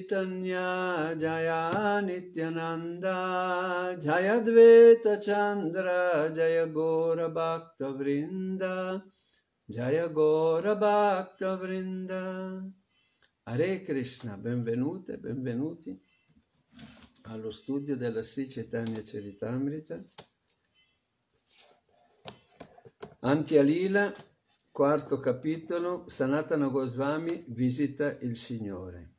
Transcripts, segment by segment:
Chaitanya Jaya Nityananda Jaya Dvaita Chandra Jaya Gora Bhakta Vrinda Jaya Gora Bhakta Vrinda. Hare Krishna, benvenute, benvenuti allo studio della Sri Chaitanya Charitamrita. Antya Lila, quarto capitolo, Sanatana Goswami visita il Signore.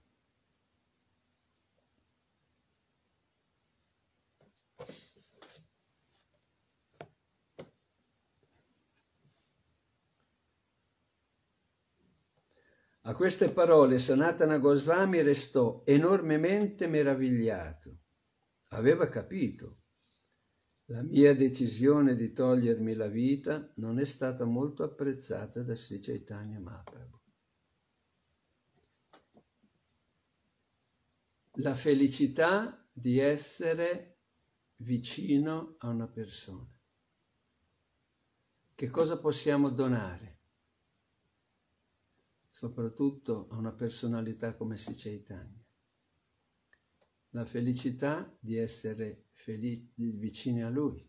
A queste parole Sanatana Goswami restò enormemente meravigliato. Aveva capito. La mia decisione di togliermi la vita non è stata molto apprezzata da Sri Chaitanya Mahaprabhu. La felicità di essere vicino a una persona. Che cosa possiamo donare? Soprattutto a una personalità come Sri Chaitanya. La felicità di essere vicini a Lui.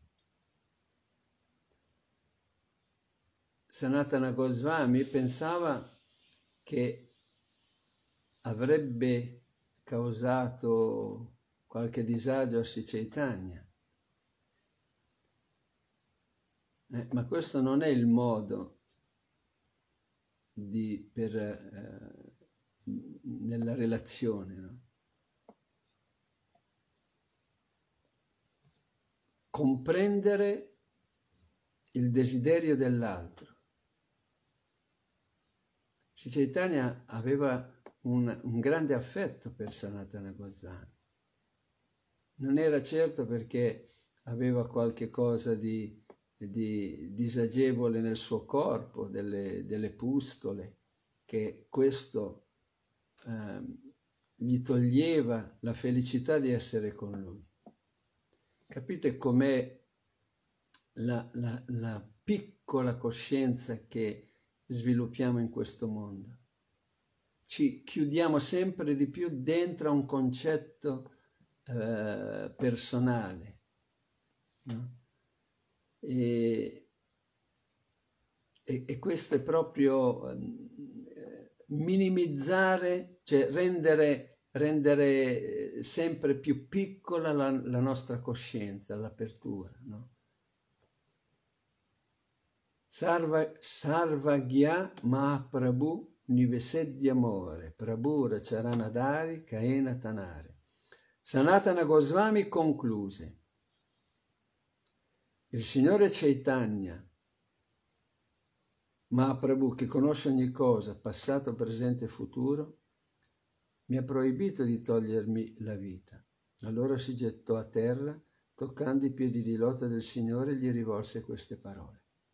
Sanatana Goswami pensava che avrebbe causato qualche disagio a Sri Chaitanya. Ma questo non è il modo nella relazione, no? Comprendere il desiderio dell'altro. Sri Chaitanya aveva un grande affetto per Sanatana Goswami. Non era certo perché aveva qualche cosa di disagevole nel suo corpo, delle pustole, che questo gli toglieva la felicità di essere con lui. Capite com'è la piccola coscienza che sviluppiamo in questo mondo? Ci chiudiamo sempre di più dentro a un concetto personale, no? E questo è proprio minimizzare, cioè rendere sempre più piccola la nostra coscienza, l'apertura, no? Sarvagya Mahaprabhu Nivesedhyamore Prabhu Racharanadari Kaena Tanare. Sanatana Goswami concluse: il Signore Chaitanya Mahaprabhu, che conosce ogni cosa, passato, presente e futuro, mi ha proibito di togliermi la vita. Allora si gettò a terra, toccando i piedi di loto del Signore, gli rivolse queste parole.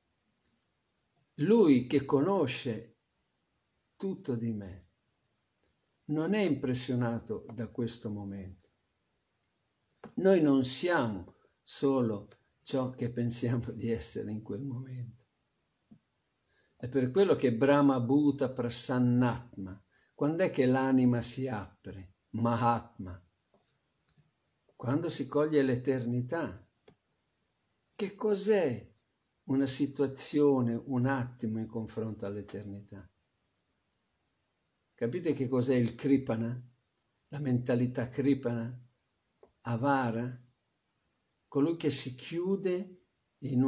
Lui che conosce tutto di me non è impressionato da questo momento. Noi non siamo solo ciò che pensiamo di essere in quel momento. È per quello che Brahma Bhuta Prasannatma, quando è che l'anima si apre? Mahatma. Quando si coglie l'eternità. Che cos'è una situazione, un attimo in confronto all'eternità? Capite che cos'è il Kripana? La mentalità Kripana? Avara? Colui che si chiude in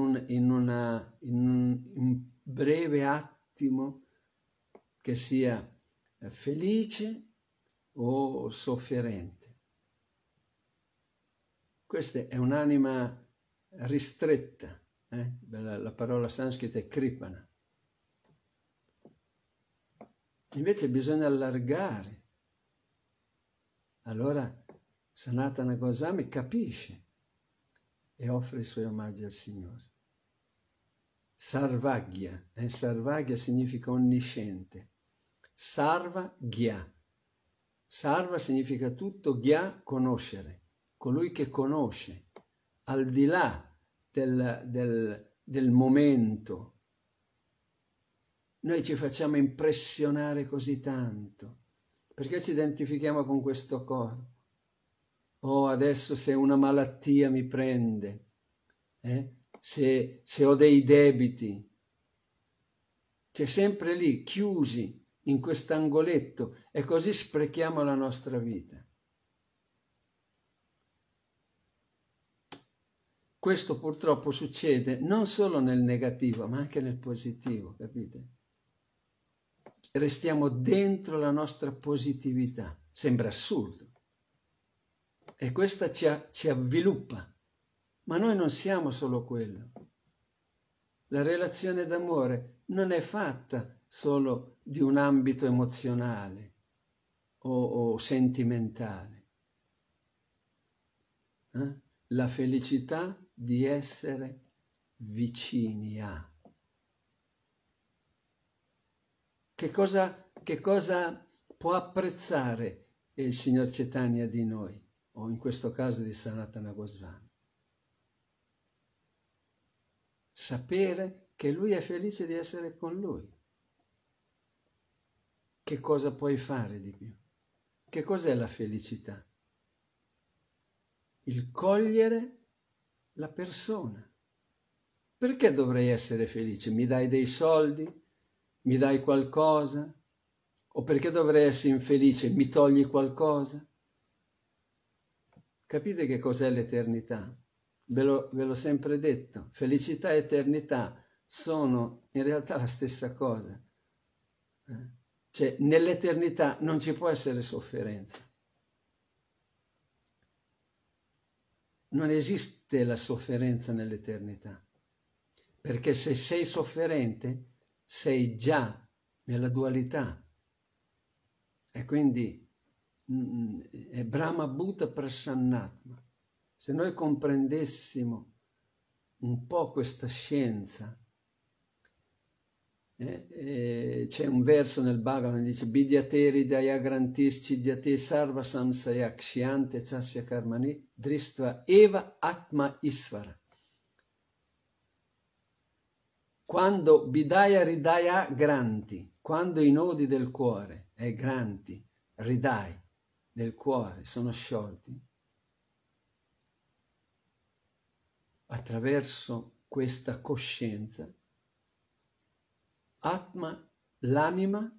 un breve attimo, che sia felice o sofferente. Questa è un'anima ristretta, la parola sanscrita è Kripana. Invece bisogna allargare. Allora Sanatana Goswami capisce e offre i suoi omaggi al Signore. Sarvagya, Sarvagya significa onnisciente. Sarvagya. Sarva significa tutto, Gya conoscere, colui che conosce, al di là del momento. Noi ci facciamo impressionare così tanto Perché ci identifichiamo con questo corpo? Oh, adesso se una malattia mi prende, se ho dei debiti, c'è sempre lì, chiusi in quest'angoletto, e così sprechiamo la nostra vita. Questo purtroppo succede non solo nel negativo, ma anche nel positivo, capite? Restiamo dentro la nostra positività. Sembra assurdo. E questa ci avviluppa. Ma noi non siamo solo quello. La relazione d'amore non è fatta solo di un ambito emozionale o sentimentale. La felicità di essere vicini a. Che cosa può apprezzare il Signor Chaitanya di noi, o in questo caso di Sanatana Goswami? Sapere che Lui è felice di essere con Lui. Che cosa puoi fare di più? Che cos'è la felicità? Il cogliere la persona. Perché dovrei essere felice? Mi dai dei soldi? Mi dai qualcosa? O perché dovrei essere infelice? Mi togli qualcosa? Capite che cos'è l'eternità? Ve l'ho sempre detto. Felicità e eternità sono in realtà la stessa cosa. Cioè, nell'eternità non ci può essere sofferenza. Non esiste la sofferenza nell'eternità, perché se sei sofferente sei già nella dualità, e quindi è Brahma Bhuta Prasannatma. Se noi comprendessimo un po' questa scienza, c'è un verso nel Bhagavatam che dice Bidyate Ridaya Grantis Chidyate Sarva Samsaya Kshyante Chasya Karmani Dristva Eva Atma Isvara. Quando Bidaya Ridaya Granti, quando i nodi del cuore, Granti, Ridai, del cuore, sono sciolti, attraverso questa coscienza, Atma, l'anima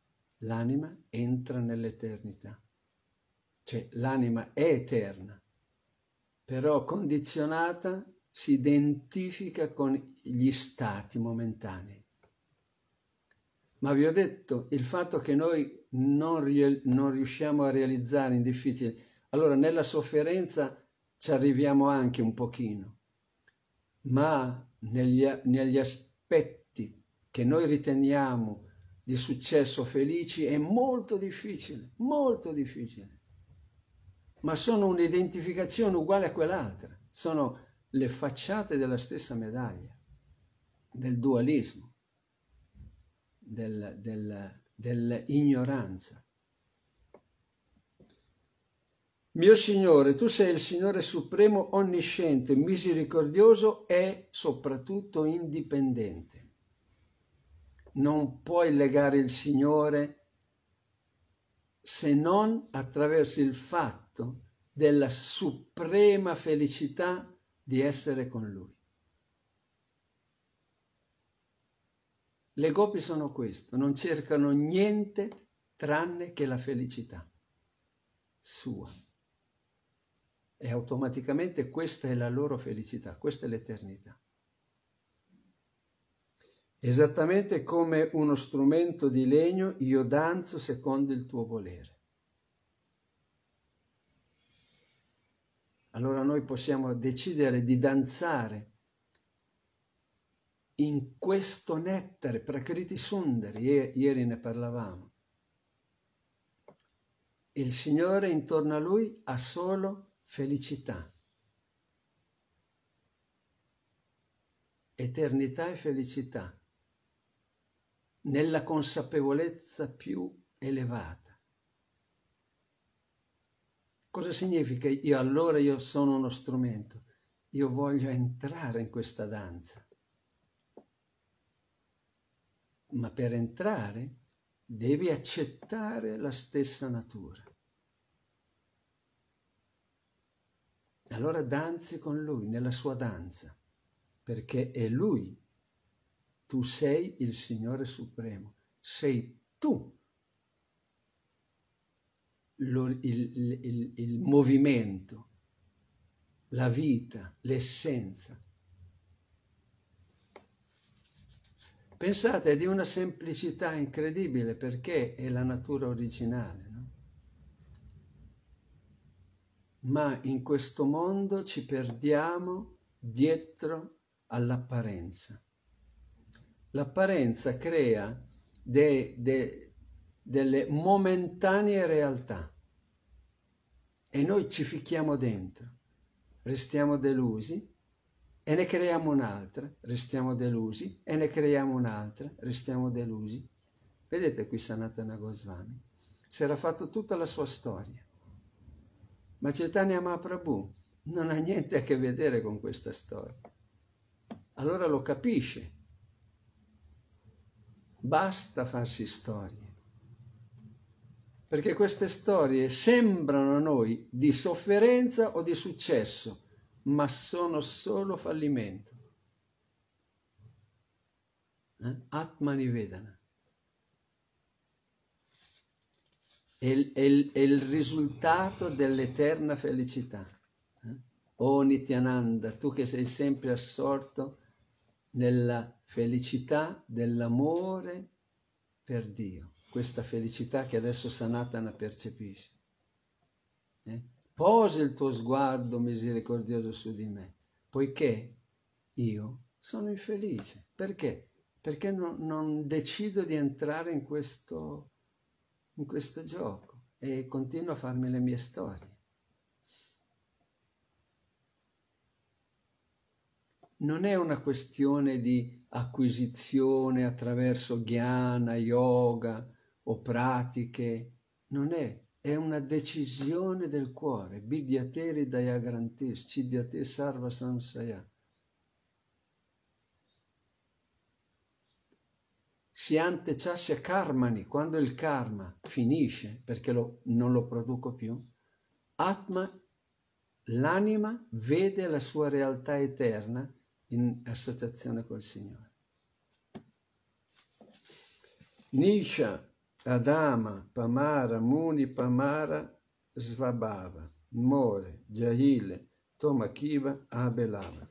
entra nell'eternità. Cioè l'anima è eterna, però condizionata, si identifica con gli stati momentanei. Ma vi ho detto, il fatto che noi non riusciamo a realizzare in difficile, allora nella sofferenza ci arriviamo anche un pochino, ma negli aspetti che noi riteniamo di successo felici è molto difficile, ma sono un'identificazione uguale a quell'altra, sono le facciate della stessa medaglia, del dualismo, dell'ignoranza. Mio Signore, tu sei il Signore Supremo, onnisciente, misericordioso e soprattutto indipendente. Non puoi legare il Signore se non attraverso il fatto della suprema felicità di essere con Lui. Le gopi sono questo, non cercano niente tranne che la felicità sua. E automaticamente questa è la loro felicità, questa è l'eternità. Esattamente come uno strumento di legno, io danzo secondo il tuo volere. Allora noi possiamo decidere di danzare in questo nettare, Prakriti Sundari, ieri ne parlavamo. Il Signore intorno a Lui ha solo felicità, eternità e felicità, nella consapevolezza più elevata. Cosa significa io sono uno strumento? Io voglio entrare in questa danza. Ma per entrare devi accettare la stessa natura. Allora danzi con lui nella sua danza, perché è lui. Tu sei il Signore Supremo, sei tu il movimento, la vita, l'essenza. Pensate, è di una semplicità incredibile perché è la natura originale, no? Ma in questo mondo ci perdiamo dietro all'apparenza. L'apparenza crea delle momentanee realtà e noi ci ficchiamo dentro, restiamo delusi e ne creiamo un'altra, restiamo delusi e ne creiamo un'altra, restiamo delusi. Vedete qui Sanatana Goswami, si era fatto tutta la sua storia, ma Chaitanya Mahaprabhu non ha niente a che vedere con questa storia. Allora lo capisce. Basta farsi storie, perché queste storie sembrano a noi di sofferenza o di successo, ma sono solo fallimento. Atmani Vedana. È il risultato dell'eterna felicità. O Nityananda, tu che sei sempre assorto nella felicità dell'amore per Dio, questa felicità che adesso Sanatana percepisce. Posa il tuo sguardo misericordioso su di me, poiché io sono infelice. Perché? Perché non decido di entrare in questo gioco e continuo a farmi le mie storie. Non è una questione di acquisizione attraverso jnana, yoga o pratiche, non è una decisione del cuore. Bidyate dayagrantis, cidyate sarva samsaya. Siante chasya karmani, quando il karma finisce, perché non lo produco più, Atma, l'anima, vede la sua realtà eterna in associazione col Signore. Nisha, Adama, Pamara, Muni, Pamara, Svabhava, More, Jahile, Tomakiva, Abelava.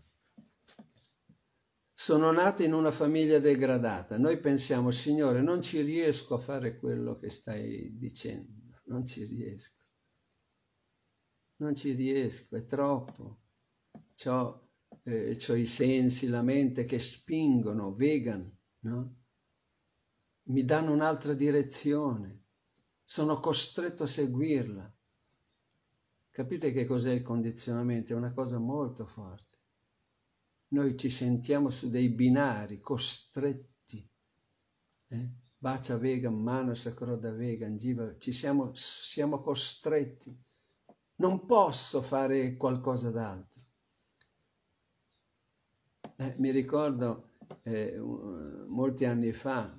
Sono nati in una famiglia degradata. Noi pensiamo, Signore, non ci riesco a fare quello che stai dicendo, non ci riesco. Non ci riesco, è troppo. C'ho i sensi, la mente che spingono, vegan, no? Mi danno un'altra direzione, sono costretto a seguirla. Capite che cos'è il condizionamento? È una cosa molto forte. Noi ci sentiamo su dei binari costretti. Vacha vegan, manasa kroda vegan, jiva, siamo costretti. Non posso fare qualcosa d'altro. Mi ricordo molti anni fa,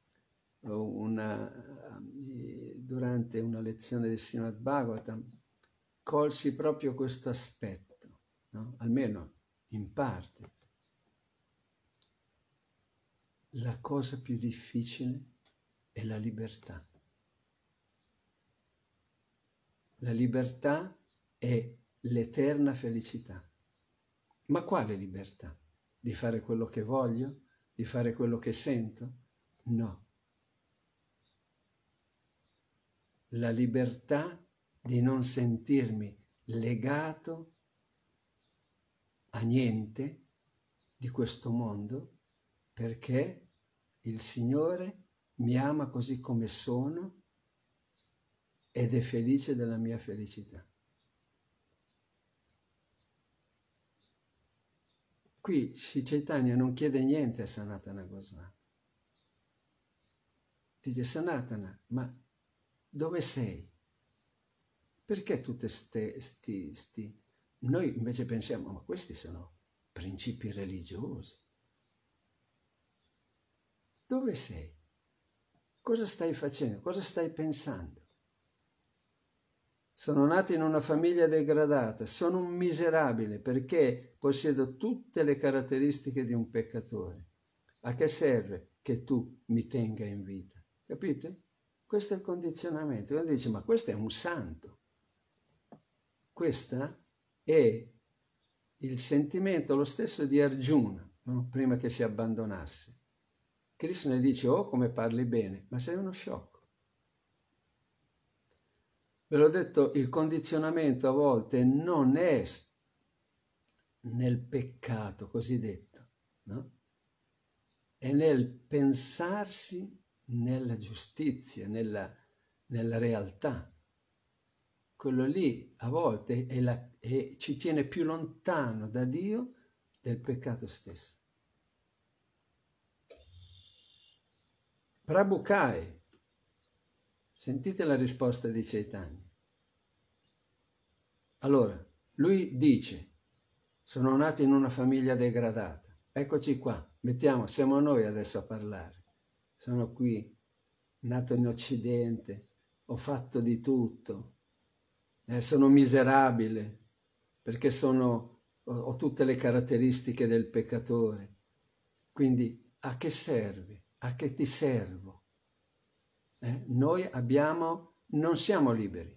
durante una lezione di Srimad Bhagavatam, colsi proprio questo aspetto, no? Almeno in parte. La cosa più difficile è la libertà. La libertà è l'eterna felicità. Ma quale libertà? Di fare quello che voglio? Di fare quello che sento? No. La libertà di non sentirmi legato a niente di questo mondo, perché il Signore mi ama così come sono ed è felice della mia felicità. Qui Sri Chaitanya non chiede niente a Sanatana Goswami. Dice: Sanatana, ma dove sei? Perché tutte Noi invece pensiamo, ma questi sono principi religiosi. Dove sei? Cosa stai facendo? Cosa stai pensando? Sono nato in una famiglia degradata, sono un miserabile perché possiedo tutte le caratteristiche di un peccatore. A che serve che tu mi tenga in vita? Capite? Questo è il condizionamento. Quando dici, ma questo è un santo. Questo è il sentimento lo stesso di Arjuna, no? Prima che si abbandonasse. Krishna gli dice, oh come parli bene, ma sei uno sciocco. Ve l'ho detto, il condizionamento a volte non è nel peccato cosiddetto, no? È nel pensarsi nella giustizia, nella realtà. Quello lì a volte ci tiene più lontano da Dio del peccato stesso. Prabhupada, sentite la risposta di Chaitanya. Allora, lui dice, sono nato in una famiglia degradata. Eccoci qua, siamo noi adesso a parlare. Sono qui, nato in Occidente, ho fatto di tutto, sono miserabile perché ho tutte le caratteristiche del peccatore. Quindi a che serve? A che ti servo? Noi non siamo liberi.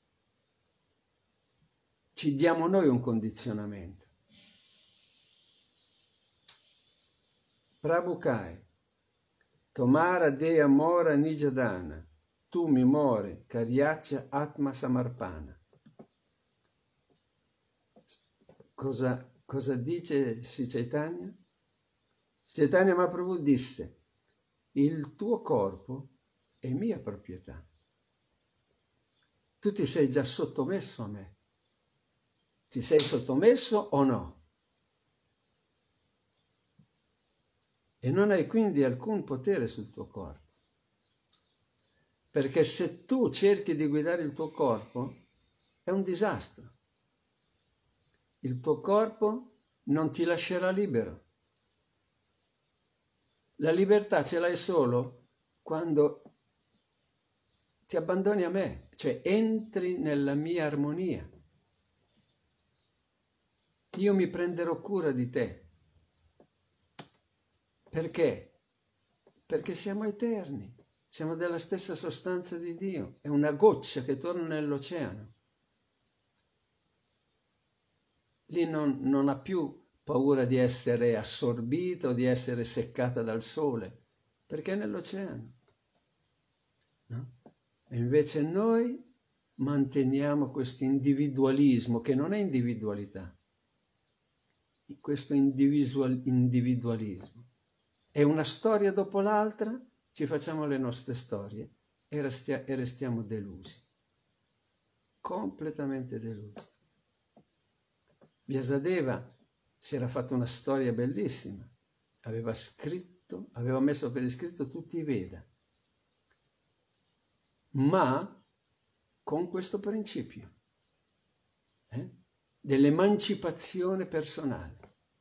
Ci diamo noi un condizionamento. Prabhupada, Tomara Dea Mora Nijadana, tu mi more, Karyaccia Atma Samarpana. Cosa dice Sri Chaitanya? Chaitanya Mahaprabhu disse, il tuo corpo è mia proprietà. Tu ti sei già sottomesso a me. Ti sei sottomesso o no? E non hai quindi alcun potere sul tuo corpo. Perché se tu cerchi di guidare il tuo corpo, è un disastro. Il tuo corpo non ti lascerà libero. La libertà ce l'hai solo quando ti abbandoni a me, cioè entri nella mia armonia. Io mi prenderò cura di te. Perché? Perché siamo eterni, siamo della stessa sostanza di Dio, è una goccia che torna nell'oceano. Lì non ha più paura di essere assorbita o di essere seccata dal sole, perché è nell'oceano. No? E invece noi manteniamo questo individualismo, che non è individualità, questo individualismo. E una storia dopo l'altra ci facciamo le nostre storie e restiamo delusi, completamente delusi. Vyasadeva si era fatto una storia bellissima, aveva messo per iscritto tutti i Veda, ma con questo principio dell'emancipazione personale.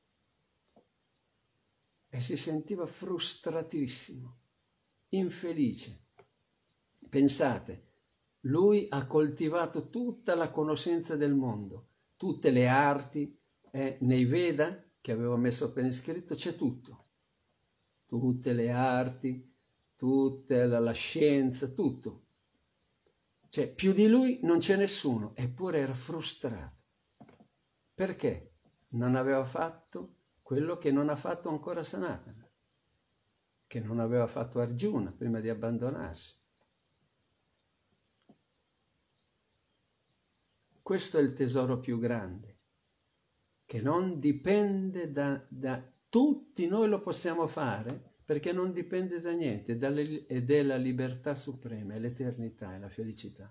E si sentiva frustratissimo, infelice. Pensate, lui ha coltivato tutta la conoscenza del mondo, tutte le arti, nei Veda, che avevo messo per iscritto, c'è tutto. Tutte le arti, tutta la scienza, tutto. Cioè, più di lui non c'è nessuno, eppure era frustrato. Perché? Non aveva fatto quello che non ha fatto ancora Sanatana, che non aveva fatto Arjuna prima di abbandonarsi. Questo è il tesoro più grande, che non dipende da tutti noi lo possiamo fare, perché non dipende da niente, ed è la libertà suprema, è l'eternità, è la felicità.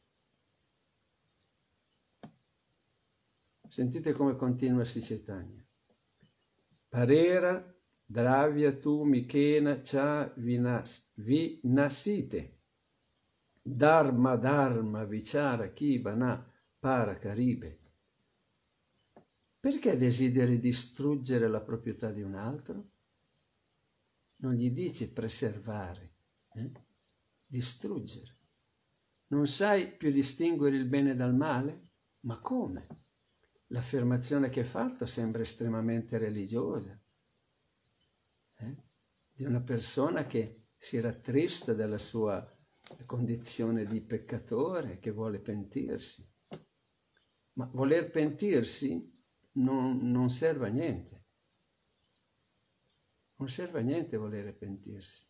Sentite come continua Sri Chaitanya. Parera dravya tu mikena cha vinasite dharma dharma vichara kibana para caribe. Perché desideri distruggere la proprietà di un altro? Non gli dice preservare, distruggere. Non sai più distinguere il bene dal male? Ma come? L'affermazione che hai fatto sembra estremamente religiosa, di una persona che si rattrista della sua condizione di peccatore, che vuole pentirsi. Ma voler pentirsi non serve a niente. Non serve a niente volere pentirsi.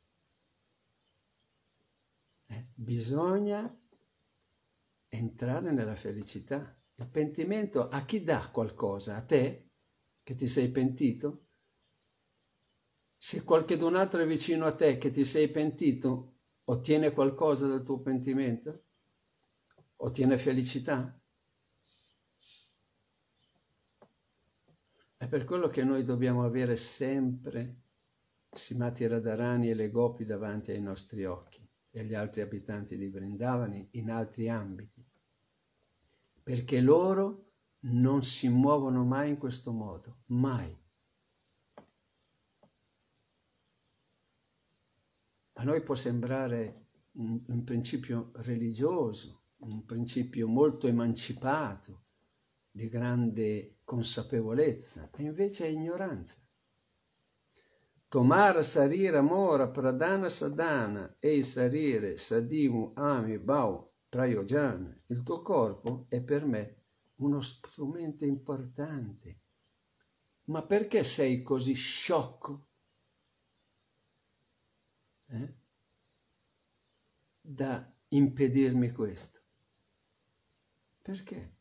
Bisogna entrare nella felicità. Il pentimento a chi dà qualcosa? A te, che ti sei pentito? Se qualcun altro è vicino a te che ti sei pentito, ottiene qualcosa dal tuo pentimento? Ottiene felicità? È per quello che noi dobbiamo avere sempre Srimati Radharani e le Gopi davanti ai nostri occhi e agli altri abitanti di Vrindavani in altri ambiti, perché loro non si muovono mai in questo modo, mai. A noi può sembrare un principio religioso, un principio molto emancipato, di grande consapevolezza, e invece è ignoranza. Tomara sarira mora pradana sadana e sarire sadimu ami bau prayojana. Il tuo corpo è per me uno strumento importante. Ma perché sei così sciocco da impedirmi questo? Perché?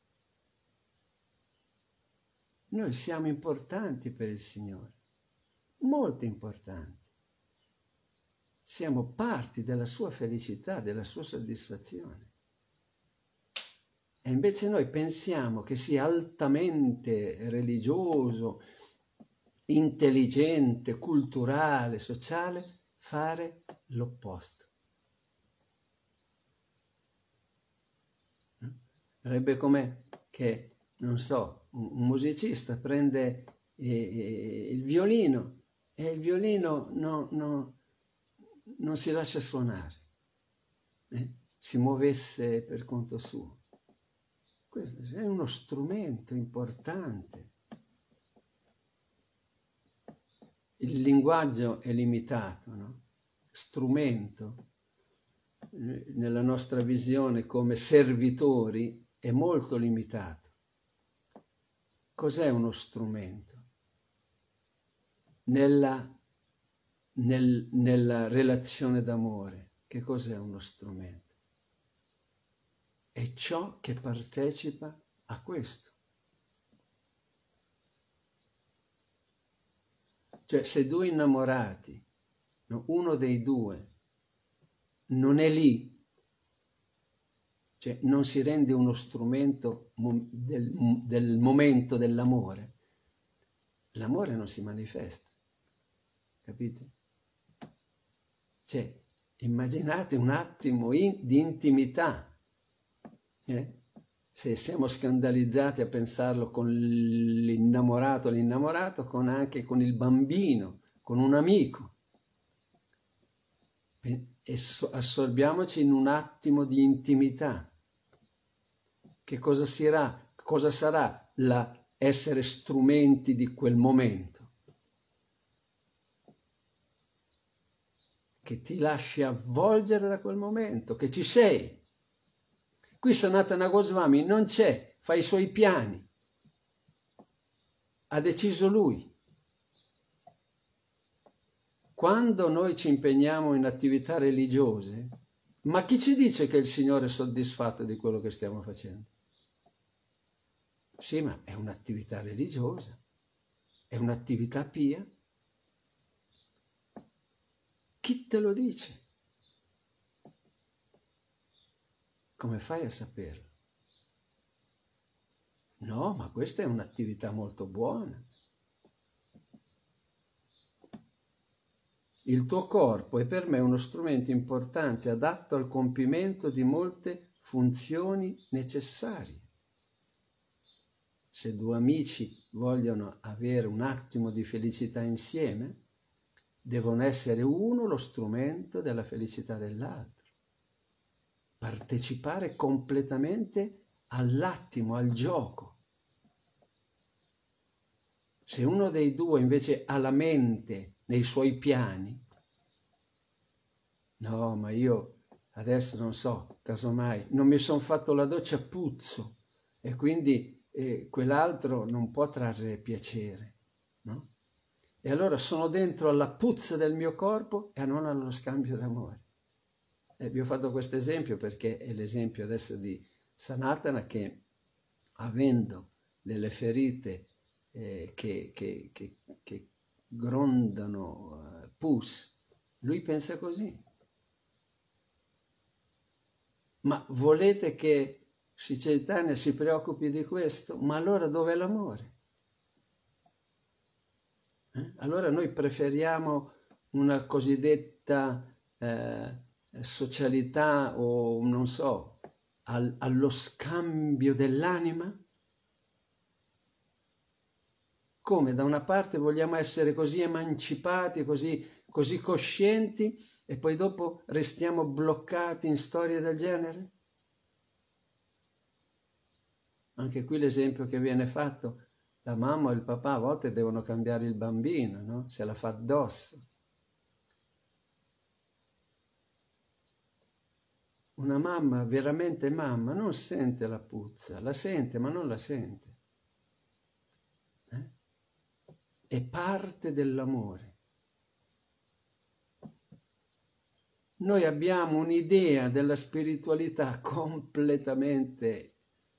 Noi siamo importanti per il Signore, molto importanti. Siamo parti della sua felicità, della sua soddisfazione. E invece noi pensiamo che sia altamente religioso, intelligente, culturale, sociale, fare l'opposto. Sarebbe come che, non so, un musicista prende il violino e il violino non si lascia suonare, si muovesse per conto suo. Questo è uno strumento importante. Il linguaggio è limitato, no? Strumento, nella nostra visione come servitori, è molto limitato. Cos'è uno strumento? Nella relazione d'amore, che cos'è uno strumento? È ciò che partecipa a questo. Cioè, se due innamorati, no, uno dei due non è lì, cioè non si rende uno strumento del momento dell'amore, l'amore non si manifesta, capite? Cioè, immaginate un attimo di intimità, se siamo scandalizzati a pensarlo con l'innamorato, con anche con il bambino, con un amico. E assorbiamoci in un attimo di intimità. Che cosa sarà essere strumenti di quel momento? Che ti lasci avvolgere da quel momento, che ci sei. Qui Sanatana Goswami non c'è, fa i suoi piani. Ha deciso lui. Quando noi ci impegniamo in attività religiose, ma chi ci dice che il Signore è soddisfatto di quello che stiamo facendo? Sì, ma è un'attività religiosa, è un'attività pia. Chi te lo dice? Come fai a saperlo? No, ma questa è un'attività molto buona. Il tuo corpo è per me uno strumento importante, adatto al compimento di molte funzioni necessarie. Se due amici vogliono avere un attimo di felicità insieme, devono essere uno lo strumento della felicità dell'altro. Partecipare completamente all'attimo, al gioco. Se uno dei due invece ha la mente nei suoi piani, no, ma io adesso non so, casomai, non mi sono fatto la doccia, puzzo, e quindi quell'altro non può trarre piacere, no? E allora sono dentro alla puzza del mio corpo e non allo scambio d'amore. Vi ho fatto questo esempio perché è l'esempio adesso di Sanatana che, avendo delle ferite che grondano pus, lui pensa così. Ma volete che Sri Chaitanya si preoccupi di questo? Ma allora dov'è l'amore? Allora noi preferiamo una cosiddetta socialità o non so, allo scambio dell'anima? Come da una parte vogliamo essere così emancipati, così coscienti, e poi dopo restiamo bloccati in storie del genere? Anche qui l'esempio che viene fatto, la mamma o il papà a volte devono cambiare il bambino, no? Se la fa addosso. Una mamma, veramente mamma, non sente la puzza, la sente ma non la sente. È parte dell'amore. Noi abbiamo un'idea della spiritualità completamente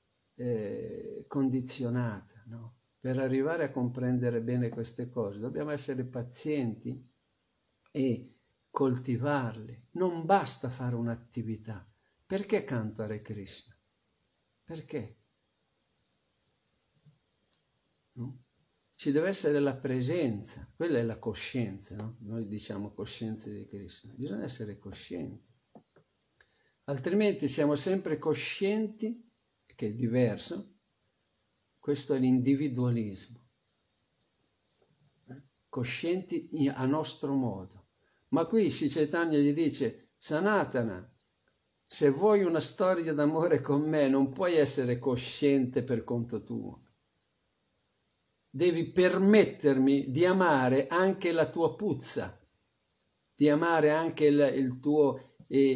condizionata, no? Per arrivare a comprendere bene queste cose dobbiamo essere pazienti e coltivarle. Non basta fare un'attività. Perché canto Hare Krishna? Perché? No? Ci deve essere la presenza, quella è la coscienza, no? Noi diciamo coscienza di Krishna, bisogna essere coscienti. Altrimenti siamo sempre coscienti, che è diverso, questo è l'individualismo. Coscienti a nostro modo. Ma qui Sri Chaitanya gli dice, Sanatana, se vuoi una storia d'amore con me non puoi essere cosciente per conto tuo. Devi permettermi di amare anche la tua puzza, di amare anche il tuo...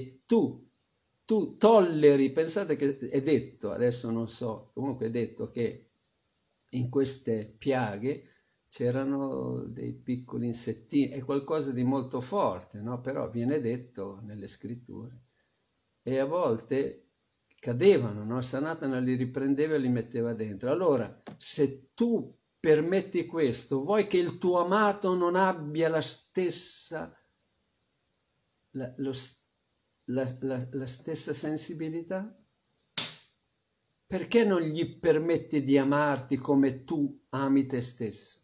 tu tolleri, pensate che è detto, adesso non so, comunque è detto che in queste piaghe c'erano dei piccoli insettini, è qualcosa di molto forte, no? Però viene detto nelle scritture. E a volte cadevano, no? Sanatana li riprendeva e li metteva dentro. Allora, se tu permetti questo, vuoi che il tuo amato non abbia la stessa, la stessa sensibilità? Perché non gli permetti di amarti come tu ami te stesso?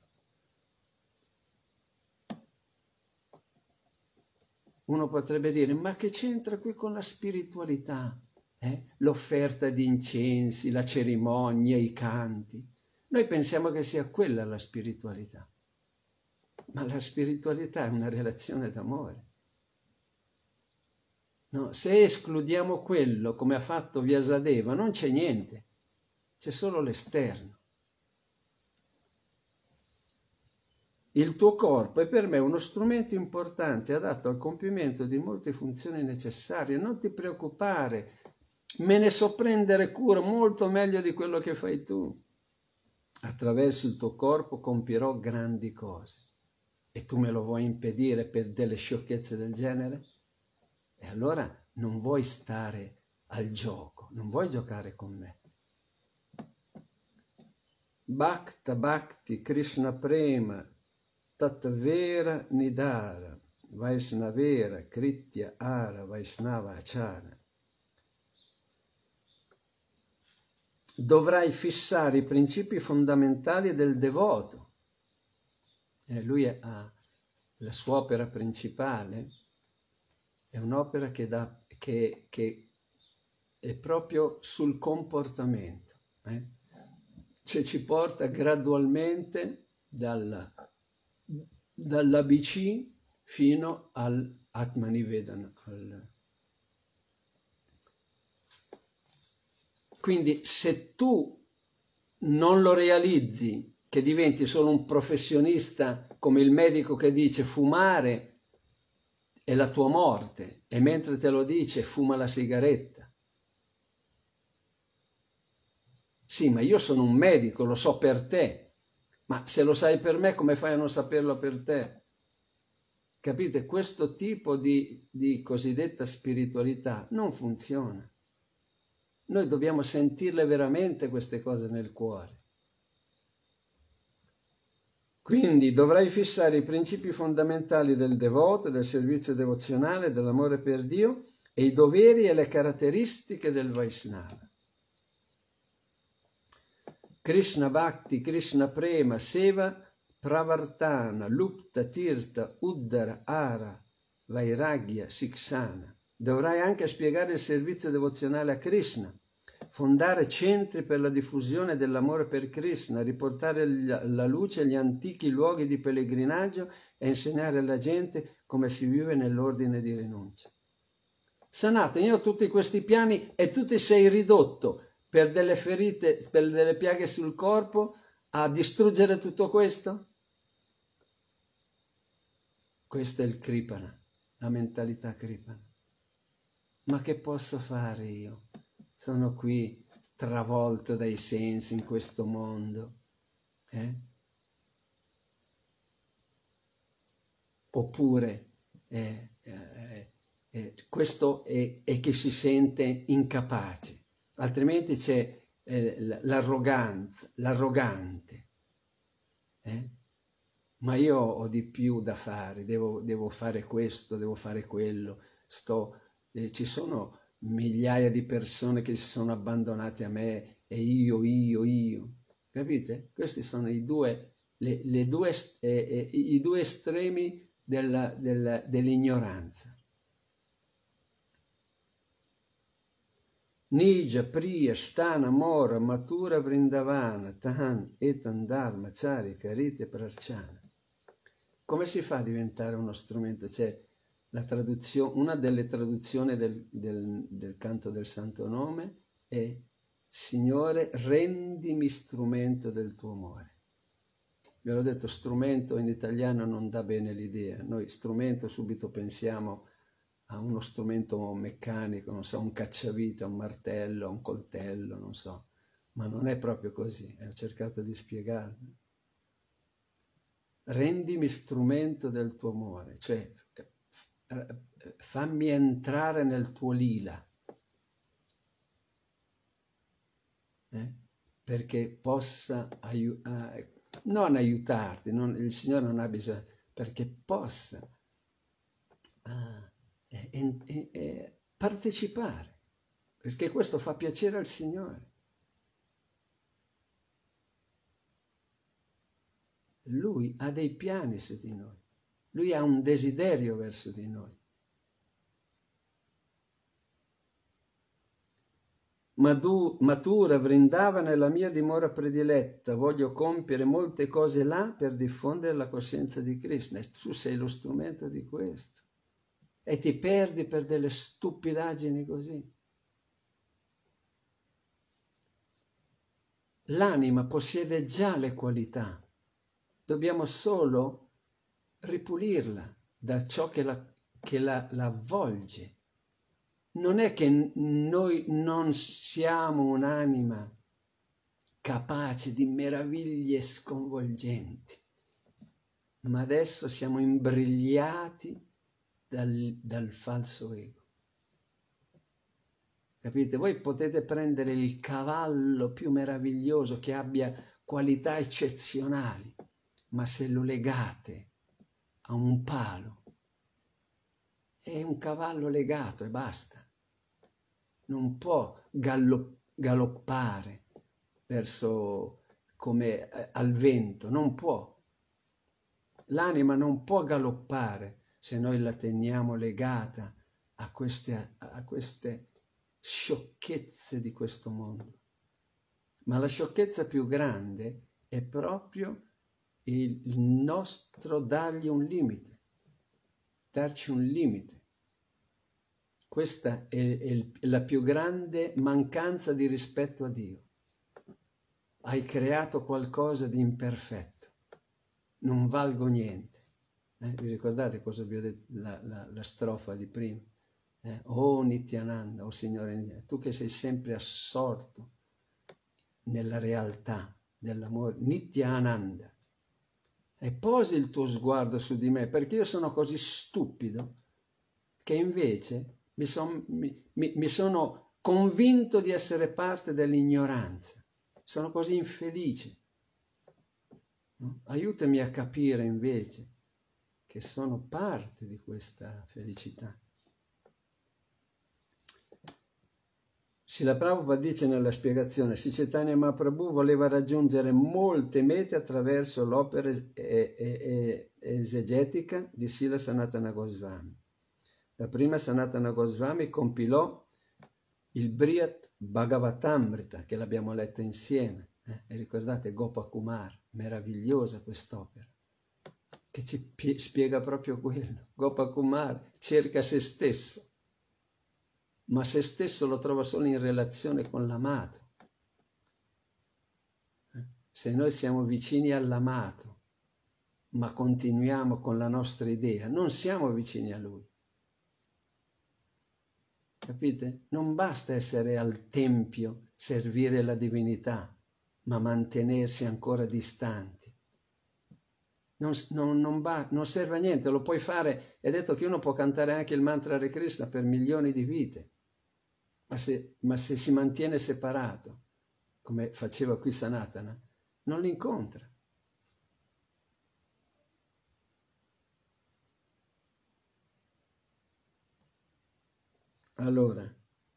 Uno potrebbe dire, ma che c'entra qui con la spiritualità? L'offerta di incensi, la cerimonia, i canti. Noi pensiamo che sia quella la spiritualità, ma la spiritualità è una relazione d'amore. No, se escludiamo quello, come ha fatto Vyasadeva, non c'è niente, c'è solo l'esterno. Il tuo corpo è per me uno strumento importante, adatto al compimento di molte funzioni necessarie. Non ti preoccupare, me ne so prendere cura molto meglio di quello che fai tu. Attraverso il tuo corpo compierò grandi cose. E tu me lo vuoi impedire per delle sciocchezze del genere? E allora non vuoi stare al gioco, non vuoi giocare con me. Bhakta Bhakti Krishna Prema Tatvera Nidara Vaisnavera Kritya Ara Vaisnava Achara. Dovrai fissare i principi fondamentali del devoto. Lui ha la sua opera principale, è un'opera che è proprio sul comportamento. Cioè ci porta gradualmente dall'ABC fino all'Atmanivedana. Quindi se tu non lo realizzi, che diventi solo un professionista come il medico che dice fumare è la tua morte, e mentre te lo dice fuma la sigaretta. Sì, ma io sono un medico, lo so per te, ma se lo sai per me, come fai a non saperlo per te? Capite? Questo tipo di cosiddetta spiritualità non funziona. Noi dobbiamo sentirle veramente queste cose nel cuore. Quindi dovrai fissare i principi fondamentali del devoto, del servizio devozionale, dell'amore per Dio e i doveri e le caratteristiche del Vaishnava. Krishna Bhakti, Krishna Prema, Seva, Pravartana, Lupta, Tirtha, Uddara, Ara, Vairagya, Siksana. Dovrai anche spiegare il servizio devozionale a Krishna, fondare centri per la diffusione dell'amore per Krishna, riportare la luce agli antichi luoghi di pellegrinaggio e insegnare alla gente come si vive nell'ordine di rinuncia. Sanatana, io ho tutti questi piani e tu ti sei ridotto per delle ferite, per delle piaghe sul corpo, a distruggere tutto questo? Questo è il Kripana, la mentalità Kripana. Ma che posso fare io? Sono qui travolto dai sensi in questo mondo. Oppure questo è che si sente incapace. Altrimenti c'è l'arrogante. Ma io ho di più da fare, devo fare questo, devo fare quello. Ci sono migliaia di persone che si sono abbandonate a me e io. Capite? Questi sono i due estremi dell'ignoranza. Nija, Priya, Stana, Mora, Matura, Vrindavana, Tahan, Etan, Dharma, Charika, Rite, Prarchana. Come si fa a diventare uno strumento? C'è una delle traduzioni del canto del Santo Nome è Signore, rendimi strumento del tuo amore. Vi ho detto, strumento in italiano non dà bene l'idea. Noi strumento subito pensiamo a uno strumento meccanico, non so, un cacciavite, un martello, un coltello, non so. Ma non è proprio così, ho cercato di spiegarlo. Rendimi strumento del tuo amore, cioè fammi entrare nel tuo lila, perché possa non aiutarti, il Signore non ha bisogno, perché possa partecipare, perché questo fa piacere al Signore. Lui ha dei piani su di noi, lui ha un desiderio verso di noi. Matura, Vrindavana è la mia dimora prediletta, voglio compiere molte cose là per diffondere la coscienza di Krishna, e tu sei lo strumento di questo, e ti perdi per delle stupidaggini così. L'anima possiede già le qualità, dobbiamo solo ripulirla da ciò che la avvolge. Non è che noi non siamo un'anima capace di meraviglie sconvolgenti, ma adesso siamo imbrigliati dal falso ego. Capite? Voi potete prendere il cavallo più meraviglioso che abbia qualità eccezionali, ma se lo legate a un palo, è un cavallo legato e basta. Non può galoppare verso come al vento, non può. L'anima non può galoppare se noi la teniamo legata a queste sciocchezze di questo mondo. Ma la sciocchezza più grande è proprio il nostro dargli un limite. darci un limite. Questa è la più grande mancanza di rispetto a Dio. Hai creato qualcosa di imperfetto, non valgo niente. Vi ricordate cosa vi ho detto, la strofa di prima? Oh Nityananda, oh Signore Nityananda, tu che sei sempre assorto nella realtà dell'amore, Nityananda, e posi il tuo sguardo su di me, perché io sono così stupido che invece mi sono convinto di essere parte dell'ignoranza, sono così infelice. No? Aiutami a capire invece che sono parte di questa felicità. Srila Prabhupada dice nella spiegazione: Sri Chaitanya Mahaprabhu voleva raggiungere molte mete attraverso l'opera esegetica di Srila Sanatana Goswami. La prima Sanatana Goswami compilò il Brihad Bhagavatamrita, che l'abbiamo letto insieme. E ricordate Gopakumar, meravigliosa quest'opera, che ci spiega proprio quello. Gopakumar cerca se stesso, ma se stesso lo trova solo in relazione con l'amato. Se noi siamo vicini all'amato, ma continuiamo con la nostra idea, non siamo vicini a lui. Capite? Non basta essere al tempio, servire la divinità, ma mantenersi ancora distanti. Non serve a niente, lo puoi fare. È detto che uno può cantare anche il mantra Hare Krishna per milioni di vite, ma se si mantiene separato, come faceva qui Sanatana, non li incontra. Allora,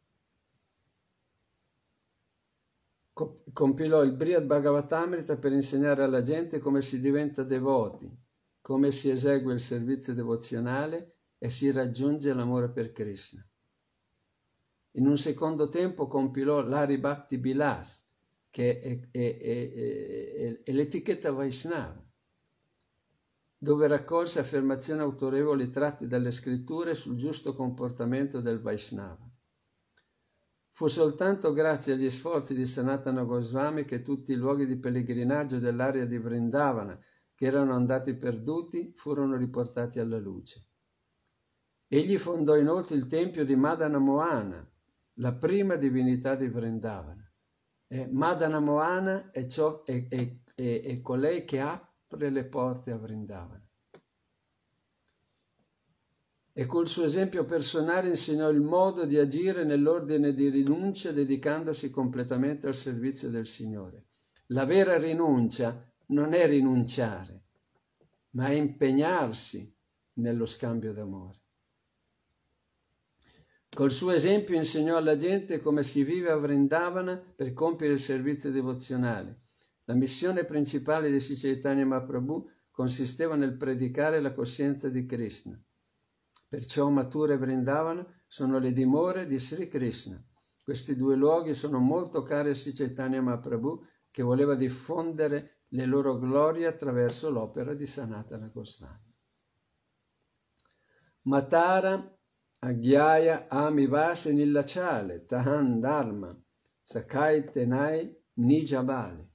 compilò il Brihad Bhagavatamrita per insegnare alla gente come si diventa devoti, come si esegue il servizio devozionale e si raggiunge l'amore per Krishna. In un secondo tempo compilò l'Hari Bhakti Bilas, che è l'etichetta Vaishnava, dove raccolse affermazioni autorevoli tratte dalle scritture sul giusto comportamento del Vaishnava. Fu soltanto grazie agli sforzi di Sanatana Goswami che tutti i luoghi di pellegrinaggio dell'area di Vrindavana, che erano andati perduti, furono riportati alla luce. Egli fondò inoltre il tempio di Madana Moana, la prima divinità di Vrindavana. Madana Moana è colei che apre le porte a Vrindavana. E col suo esempio personale insegnò il modo di agire nell'ordine di rinuncia, dedicandosi completamente al servizio del Signore. La vera rinuncia non è rinunciare, ma è impegnarsi nello scambio d'amore. Col suo esempio insegnò alla gente come si vive a Vrindavana per compiere il servizio devozionale. La missione principale di Sri Chaitanya Mahaprabhu consisteva nel predicare la coscienza di Krishna. Perciò Mathura e Vrindavana sono le dimore di Sri Krishna. Questi due luoghi sono molto cari a Sri Chaitanya Mahaprabhu, che voleva diffondere le loro glorie attraverso l'opera di Sanatana Goswami. Matara Agyaya Amivase Nillacciale Tahan Dharma Sakai Tenai Nijabale.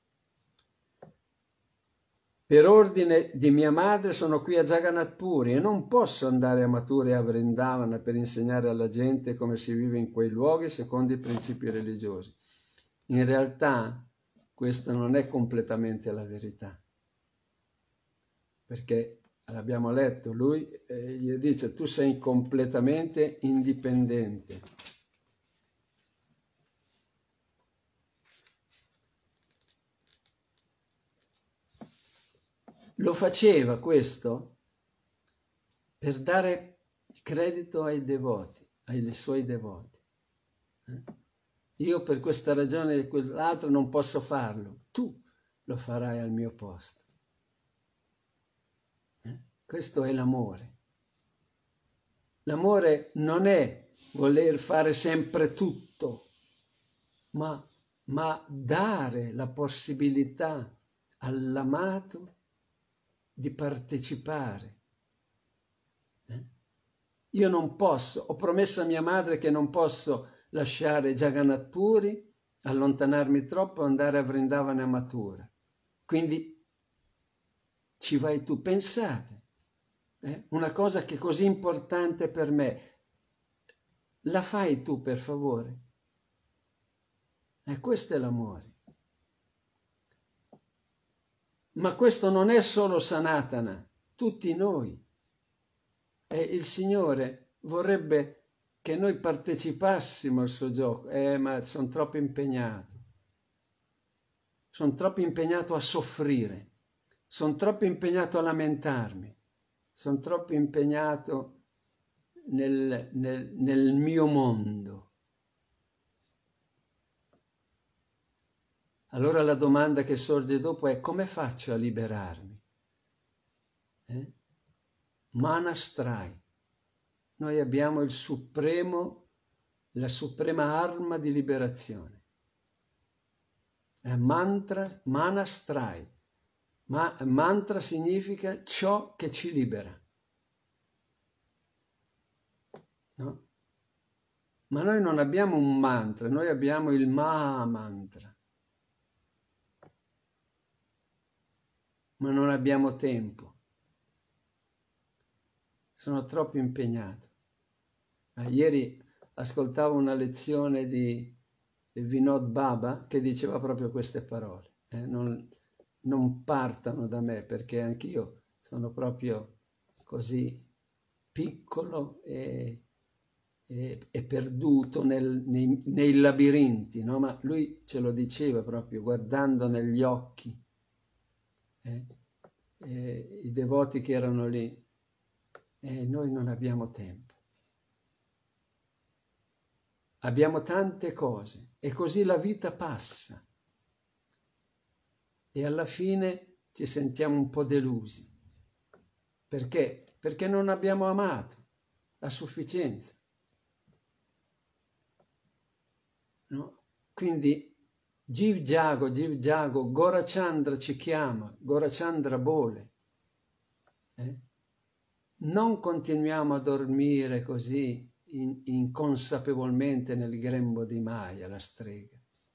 Per ordine di mia madre sono qui a Jagannath Puri e non posso andare a Mathura e a Vrindavana per insegnare alla gente come si vive in quei luoghi secondo i principi religiosi. In realtà questa non è completamente la verità, perché l'abbiamo letto, lui gli dice: tu sei completamente indipendente. Lo faceva questo per dare credito ai devoti, ai suoi devoti. Io per questa ragione e quell'altra non posso farlo, tu lo farai al mio posto. Questo è l'amore. L'amore non è voler fare sempre tutto, ma dare la possibilità all'amato di partecipare Io non posso, ho promesso a mia madre che non posso lasciare Jagannath Puri, allontanarmi troppo e andare a Vrindavana e Mathura. Quindi ci vai tu, pensate, una cosa che è così importante per me, la fai tu per favore? E questo è l'amore. Ma questo non è solo Sanatana, tutti noi. E il Signore vorrebbe che noi partecipassimo al suo gioco, ma sono troppo impegnato. Sono troppo impegnato a soffrire, sono troppo impegnato a lamentarmi, sono troppo impegnato nel mio mondo. Allora la domanda che sorge dopo è: come faccio a liberarmi? Manastrai. Noi abbiamo la suprema arma di liberazione. Mantra, manastrai. Mantra significa ciò che ci libera. No? Ma noi non abbiamo un mantra, noi abbiamo il Maha Mantra. Ma non abbiamo tempo. Sono troppo impegnato. Ieri ascoltavo una lezione di Vinod Baba che diceva proprio queste parole. Non partano da me, perché anch'io sono proprio così piccolo e perduto nei labirinti, no? Ma lui ce lo diceva proprio guardando negli occhi i devoti che erano lì. E noi non abbiamo tempo. Abbiamo tante cose e così la vita passa e alla fine ci sentiamo un po' delusi. Perché? Perché non abbiamo amato a sufficienza. No? Quindi Jiv Jago, Gorachandra ci chiama, Gorachandra vuole. Non continuiamo a dormire così inconsapevolmente nel grembo di Maya, la strega.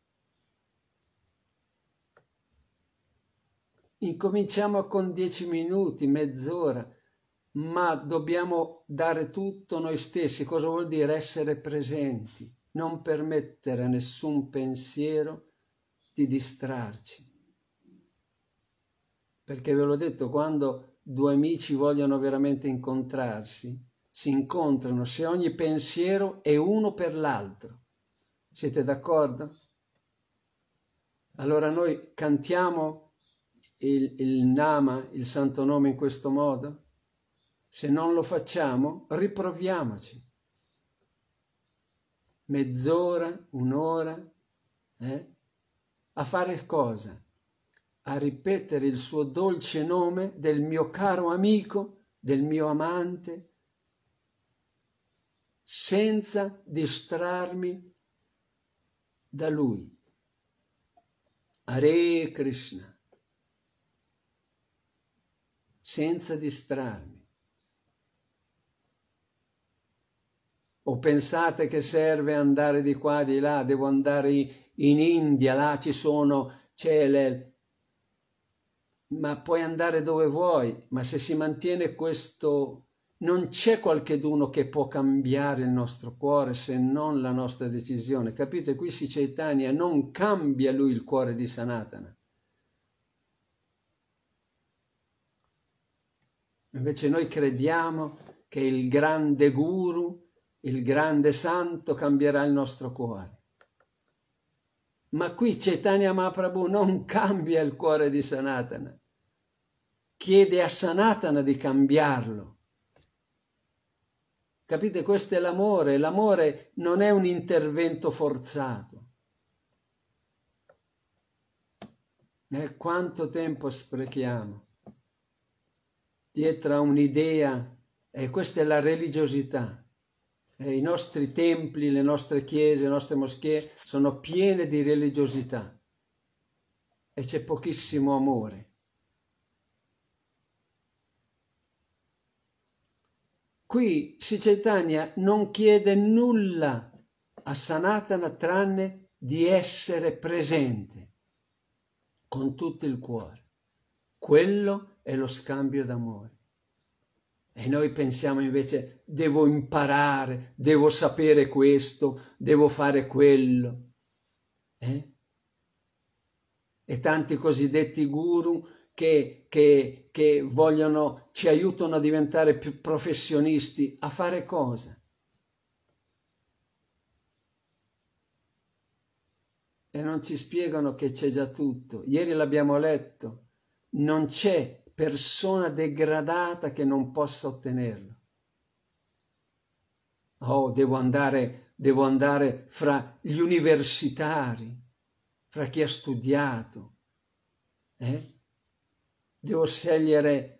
Incominciamo con 10 minuti, mezz'ora, ma dobbiamo dare tutto noi stessi. Cosa vuol dire? Essere presenti, non permettere a nessun pensiero di distrarci. Perché ve l'ho detto, quando due amici vogliono veramente incontrarsi, si incontrano se ogni pensiero è uno per l'altro. Siete d'accordo? Allora noi cantiamo il Nama, il Santo Nome in questo modo? Se non lo facciamo, riproviamoci. Mezz'ora, un'ora, a fare cosa? A ripetere il suo dolce nome del mio caro amico, del mio amante, senza distrarmi da lui. Hare Krishna. Senza distrarmi. O pensate che serve andare di qua, di là, devo andare in India, là c'è ma puoi andare dove vuoi, ma se si mantiene questo, non c'è qualcheduno che può cambiare il nostro cuore se non la nostra decisione. Capite? Qui Sri Chaitanya non cambia lui il cuore di Sanatana. Invece noi crediamo che il grande guru, il grande santo cambierà il nostro cuore. Ma qui Chaitanya Mahaprabhu non cambia il cuore di Sanatana. Chiede a Sanatana di cambiarlo. Capite? Questo è l'amore. L'amore non è un intervento forzato. Quanto tempo sprechiamo dietro a un'idea, e questa è la religiosità. I nostri templi, le nostre chiese, le nostre moschee sono piene di religiosità e c'è pochissimo amore. qui Sri Chaitanya non chiede nulla a Sanatana tranne di essere presente con tutto il cuore. Quello è lo scambio d'amore. E noi pensiamo invece, devo imparare, devo sapere questo, devo fare quello. E tanti cosiddetti guru che vogliono, ci aiutano a diventare più professionisti, a fare cosa? E non ci spiegano che c'è già tutto. Ieri l'abbiamo letto, non c'è persona degradata che non possa ottenerlo. Oh, devo andare fra gli universitari, fra chi ha studiato. Devo scegliere,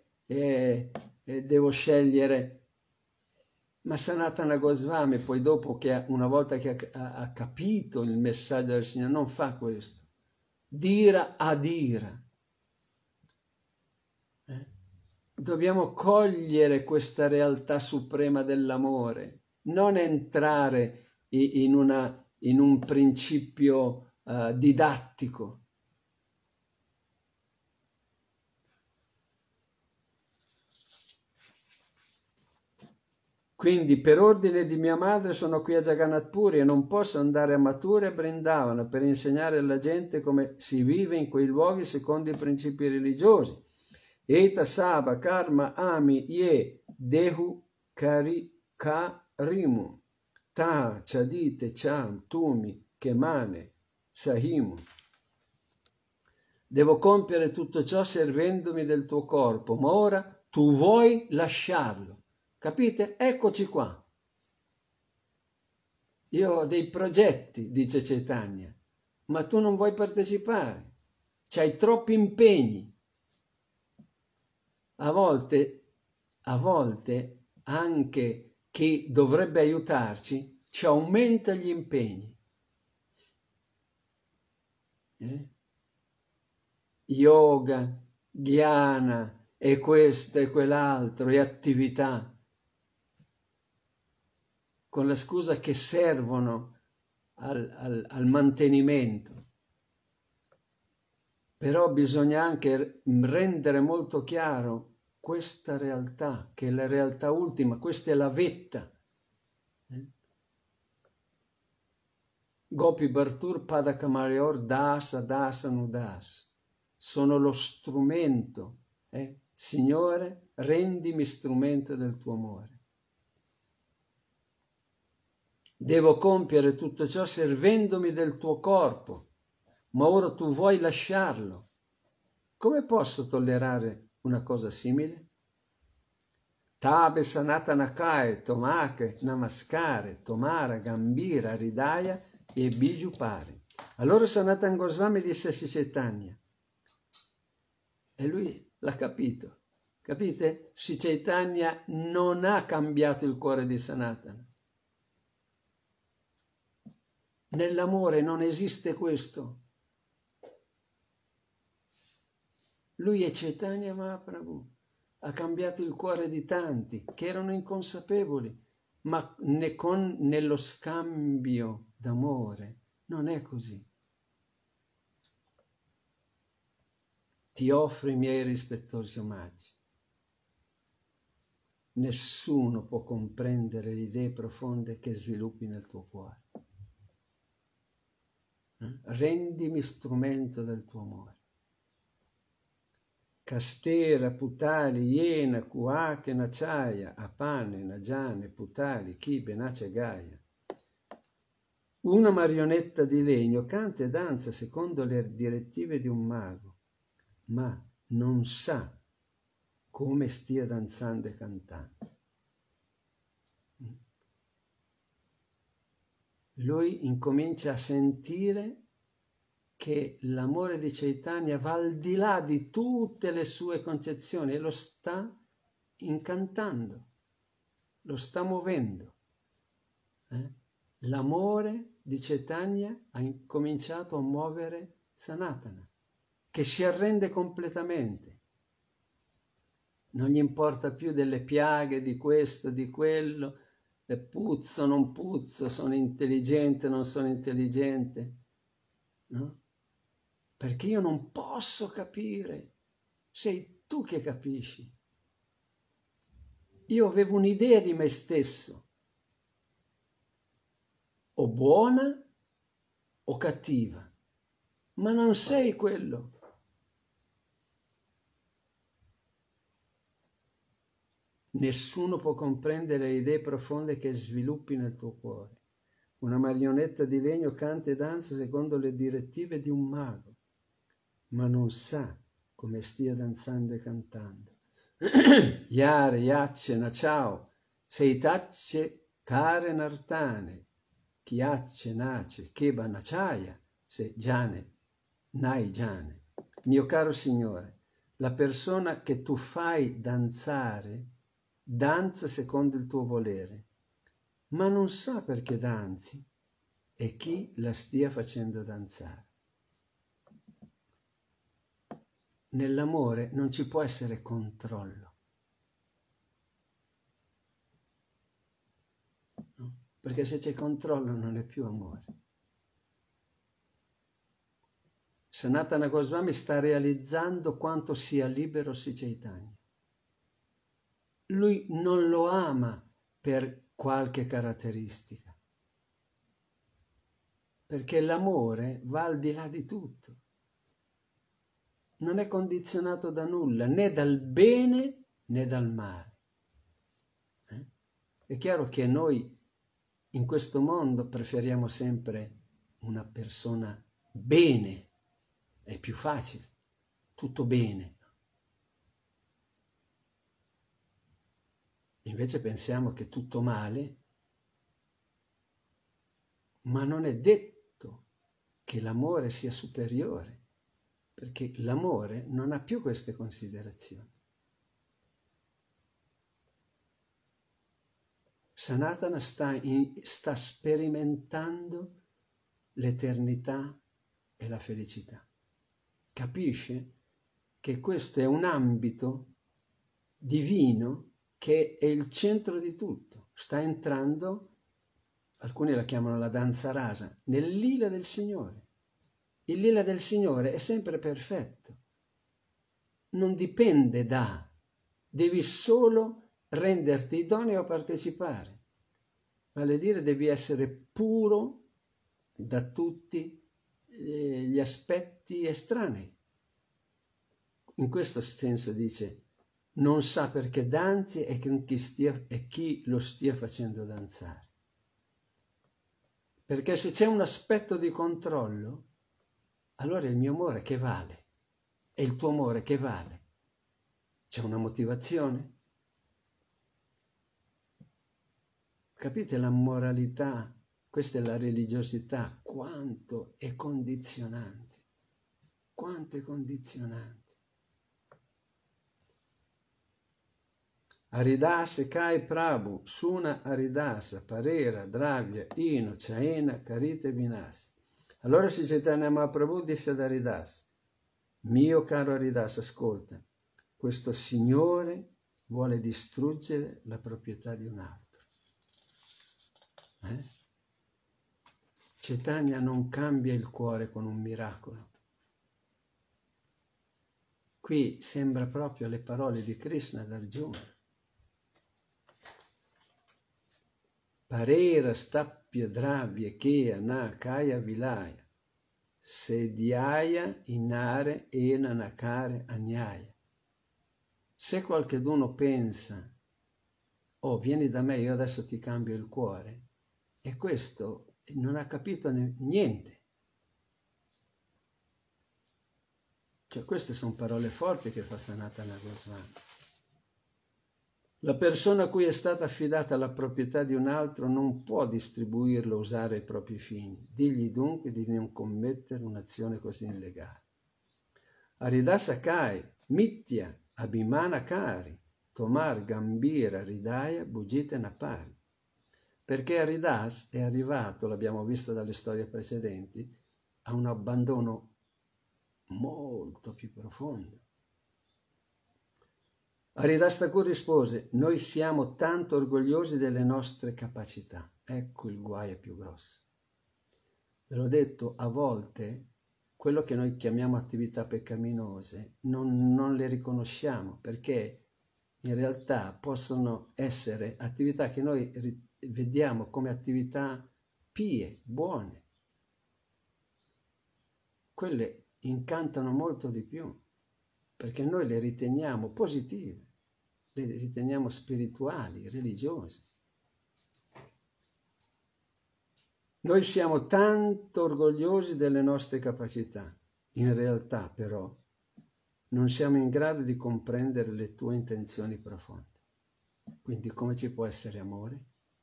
ma Sanatana Goswami poi dopo una volta che ha capito il messaggio del Signore non fa questo. Dira a dira. Dobbiamo cogliere questa realtà suprema dell'amore, non entrare in un principio didattico. Quindi per ordine di mia madre sono qui a Jagannath Puri e non posso andare a Mathura e Vrindavana per insegnare alla gente come si vive in quei luoghi secondo i principi religiosi. Eta Saba Karma Ami Ye Dehu Karimu Ta Chadite Cham Tumi Kemane Sahimu. Devo compiere tutto ciò servendomi del tuo corpo, ma ora tu vuoi lasciarlo. Capite? Eccoci qua. Io ho dei progetti, dice Chaitanya, ma tu non vuoi partecipare. C'hai troppi impegni. A volte anche chi dovrebbe aiutarci ci aumenta gli impegni. Yoga, dhyana e questo e quell'altro e attività con la scusa che servono al mantenimento. Però bisogna anche rendere molto chiaro questa realtà, che è la realtà ultima, questa è la vetta. Gopi Bhartur Padakamaryor Dasa Dasa Nudas. Sono lo strumento. Signore, rendimi strumento del tuo amore. Devo compiere tutto ciò servendomi del tuo corpo. Ma ora tu vuoi lasciarlo. Come posso tollerare una cosa simile? Tabe Sanatana Kai, Tomake, Namaskare, Tomara, Gambira, Ridaya e Biju Pari. Allora Sanatana Goswami disse a Sri Chaitanya, e lui l'ha capito. Capite? Sri Chaitanya non ha cambiato il cuore di Sanatana. Nell'amore non esiste questo. Lui è Chaitanya Mahaprabhu, ha cambiato il cuore di tanti che erano inconsapevoli, ma nello scambio d'amore non è così. Ti offro i miei rispettosi omaggi. Nessuno può comprendere le idee profonde che sviluppi nel tuo cuore. Rendimi strumento del tuo amore. Castera, Putali, Iena, Kuake, Nachaya, Apane, Najane, Putali, Kibe, Nace, Gaia. Una marionetta di legno canta e danza secondo le direttive di un mago, ma non sa come stia danzando e cantando. Lui incomincia a sentire che l'amore di Chaitanya va al di là di tutte le sue concezioni e lo sta incantando, lo sta muovendo. L'amore di Chaitanya ha incominciato a muovere Sanatana, che si arrende completamente. non gli importa più delle piaghe, di questo, di quello, puzzo, non puzzo, sono intelligente, non sono intelligente, no? Perché io non posso capire, sei tu che capisci. Io avevo un'idea di me stesso, o buona o cattiva, ma non sei quello. Nessuno può comprendere le idee profonde che sviluppi nel tuo cuore. Una marionetta di legno canta e danza secondo le direttive di un mago, ma non sa come stia danzando e cantando. Iare, iacce, ciao, sei tacce care nartane, chiacce, nace, cheba, naciaia, se giane, nai giane. Mio caro Signore, la persona che tu fai danzare danza secondo il tuo volere, ma non sa perché danzi e chi la stia facendo danzare. Nell'amore non ci può essere controllo, no? Perché se c'è controllo non è più amore. Sanatana Goswami sta realizzando quanto sia libero Sri Chaitanya. Lui non lo ama per qualche caratteristica, perché l'amore va al di là di tutto. Non è condizionato da nulla, né dal bene né dal male. È chiaro che noi in questo mondo preferiamo sempre una persona bene, è più facile, tutto bene. Invece pensiamo che tutto male, ma non è detto che l'amore sia superiore, perché l'amore non ha più queste considerazioni. Sanatana sta sperimentando l'eternità e la felicità. Capisce che questo è un ambito divino che è il centro di tutto. Sta entrando, alcuni la chiamano la danza rasa, nel lila del Signore. Il lila del Signore è sempre perfetto. Non dipende da, devi solo renderti idoneo a partecipare. Vale a dire, devi essere puro da tutti gli aspetti estranei. In questo senso dice, non sa perché danzi e chi lo stia facendo danzare. Perché se c'è un aspetto di controllo, allora il mio amore che vale? E il tuo amore che vale? C'è una motivazione? Capite la moralità? Questa è la religiosità, quanto è condizionante, quanto è condizionante. Haridasa Kai Prabhu, Suna Haridasa, Parera, Dravya, Ino, Chaena, Karita e Vinasa. Allora Sri Chaitanya Mahaprabhu disse ad Haridasa, mio caro Haridasa, ascolta, questo Signore vuole distruggere la proprietà di un altro. Chaitanya non cambia il cuore con un miracolo. Qui sembra proprio le parole di Krishna ad Arjuna. Parera stappya dravya kea na kaya vilaya, sediaya inare ena nakare agnaya. Se qualcheduno pensa, oh vieni da me, io adesso ti cambio il cuore, e questo non ha capito niente. Cioè queste sono parole forti che fa Sanatana Goswami. La persona a cui è stata affidata la proprietà di un altro non può distribuirlo o usare ai propri fini. Digli dunque di non commettere un'azione così illegale. Haridasa Kai, Mitya, Abhimana Kari, Tomar Gambira Ridaya Bujita Napari. Perché Haridas è arrivato, l'abbiamo visto dalle storie precedenti, a un abbandono molto più profondo. Haridas Thakur rispose: noi siamo tanto orgogliosi delle nostre capacità. Ecco il guaio più grosso. Ve l'ho detto, a volte quello che noi chiamiamo attività peccaminose non le riconosciamo, perché in realtà possono essere attività che noi vediamo come attività pie, buone. Quelle incantano molto di più, perché noi le riteniamo positive, le riteniamo spirituali, religiose. Noi siamo tanto orgogliosi delle nostre capacità, in realtà però non siamo in grado di comprendere le tue intenzioni profonde. Quindi come ci può essere amore?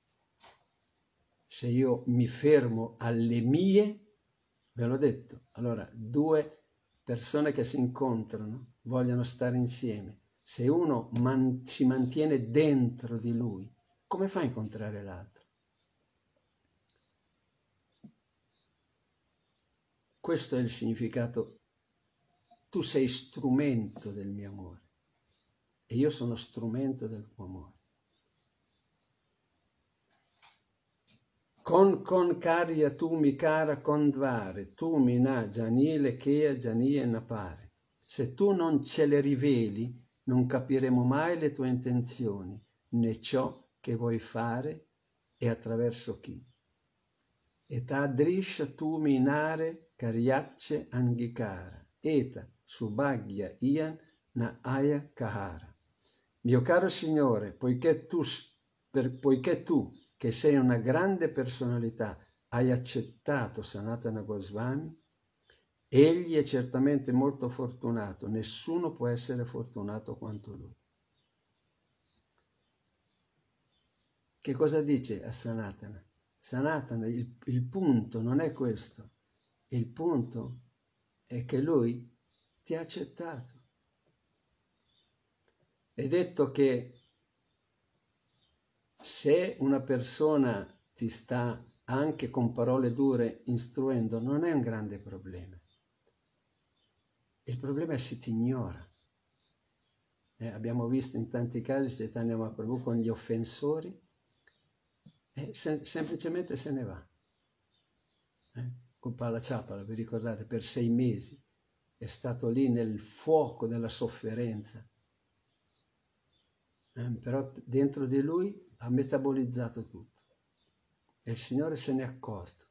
Se io mi fermo alle mie, ve l'ho detto, allora due persone che si incontrano vogliono stare insieme. Se uno si mantiene dentro di lui, come fa a incontrare l'altro? Questo è il significato. Tu sei strumento del mio amore e io sono strumento del tuo amore. Con karya tu mi cara condvare, tu mi na gianile chea gianie napare. Se tu non ce le riveli, non capiremo mai le tue intenzioni, né ciò che vuoi fare e attraverso chi. E tadrisha tu minare karyacce angikara, eta subhagya ian na aya kahara. Mio caro Signore, poiché tu, che sei una grande personalità, hai accettato Sanatana Goswami, egli è certamente molto fortunato, nessuno può essere fortunato quanto lui. Che cosa dice a Sanatana? Sanatana, il punto non è questo, il punto è che lui ti ha accettato. È detto che se una persona ti sta anche con parole dure istruendo, non è un grande problema. Il problema è se ti ignora. Abbiamo visto in tanti casi Chaitanya Mahaprabhu con gli offensori, semplicemente se ne va. Con Pala Chapala, vi ricordate, per 6 mesi è stato lì nel fuoco della sofferenza. Però dentro di lui ha metabolizzato tutto e il Signore se ne è accorto.